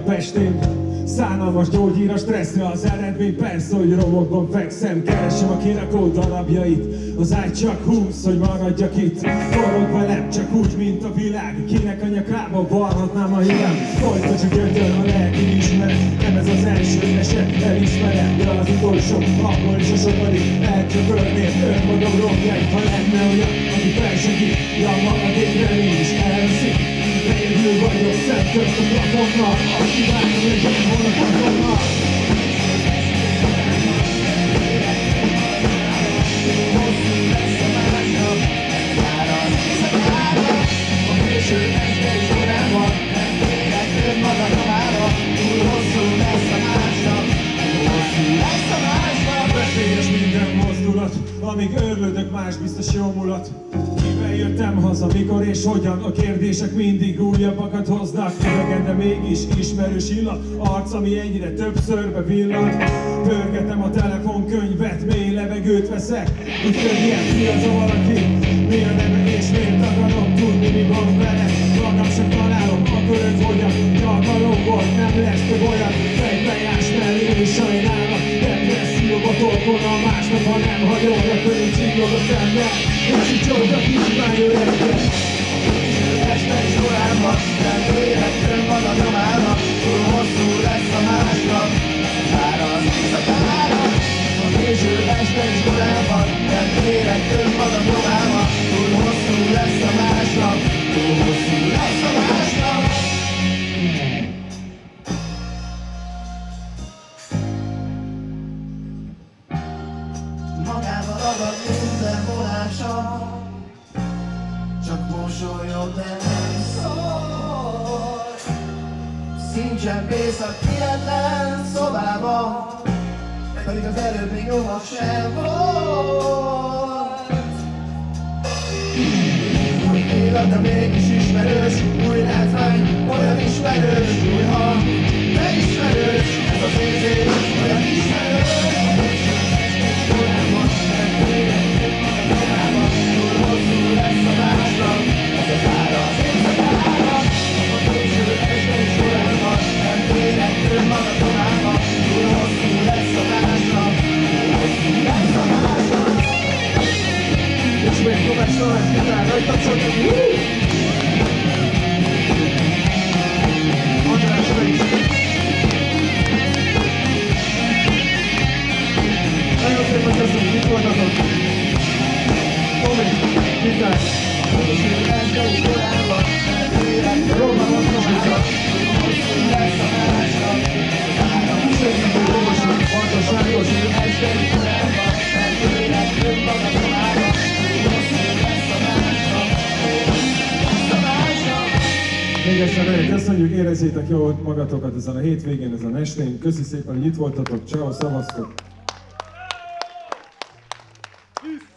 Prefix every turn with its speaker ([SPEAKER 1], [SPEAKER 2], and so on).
[SPEAKER 1] Pestén. Szánalmas gyógyír a stresszre, az eredmény persze, hogy romokban fekszem. Keresem a kirakó darabjait, az ágy csak húz, hogy maradjak itt. Forog velem, csak úgy, mint a világ, kinek a nyakába varhatnám a hívem. Folyton csak gyöngör a lelki ismeret, nem ez az első eset, elismerem. De az utolsó, akkor is a sokadik, elcsöpörném önmagam romjait. Ha lenne olyan, aki felsegít, ja maradék remény is elveszik. Végül vagyok szebb közt a plafonnal, aki vágom egy ilyen volna plafonnal. Hosszú lesz a másnap, száraz éjszakára, a késő este is korábban, nem térek önmagad a mára. Túl hosszú lesz a másnap, hosszú lesz a másnap. Veszélyes minden mozdulat, amíg örlődök, más biztos jó mulat. Kivel jöttem haza, mikor és hogyan? A kérdések mindig újabbakat hoznak. Idegen, de mégis ismerős illat, arc, ami egyre többszörbe villan. Pörgetem a telefonkönyvet, mély levegőt veszek. Úgy könnyen ki az a valaki, mi a neve és miért akarom tudni, mi van vele. Magam sem találom, akkor őt hogyan? Alkalomból nem lesz több olyan fejbejás mellé és sajnálom. Depresszióba torkol a másnap, ha nem hagyod a könnyű csiklog a szemben. És így csodra kicsimán jön reggel. Este is korábban, nem érek önmagad a mára. Túl hosszú lesz a másnap, száraz éjszakára. A késő este is korábban, nem érek önmagad a mára. Túl hosszú lesz a másnap, túl hosszú lesz a másnap.
[SPEAKER 2] Magával ragad minden vonása, csak mosolyog, de nem szól. Színcsempész a kietlen szobába, pedig az előbb még lovag sem volt. Új élet, de mégis ismerős, új látvány, olyan ismerős, új hang, de ismerős, ez az érzés, olyan ismerős.
[SPEAKER 1] Még egyszer nagyon köszönjük, érezzétek jól magatokat ezen a hétvégén, ezen a estén. Köszi szépen, hogy itt voltatok, ciao, szevasztok!